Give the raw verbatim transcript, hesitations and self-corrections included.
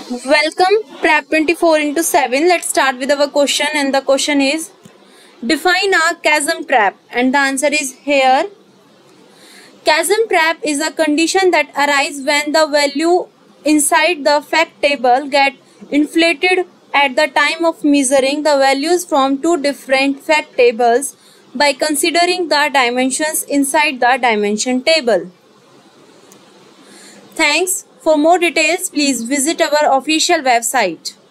Welcome Prep twenty-four into seven. Let's start with our question, and the question is define a chasm trap, and the answer is here. Chasm trap is a condition that arises when the value inside the fact table get inflated at the time of measuring the values from two different fact tables by considering the dimensions inside the dimension table. Thanks. For more details, please visit our official website.